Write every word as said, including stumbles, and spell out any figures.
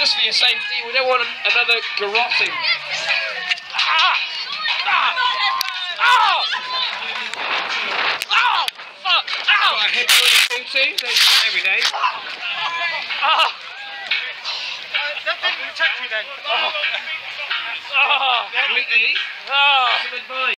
Just for your safety, we don't want another garroting. Ah! Ah! Oh! Oh! Fuck! Ow! Got a hip on the too, don't do that every day. Ah! That didn't protect you then. Oh! Oh! Sweetie, Oh. some advice.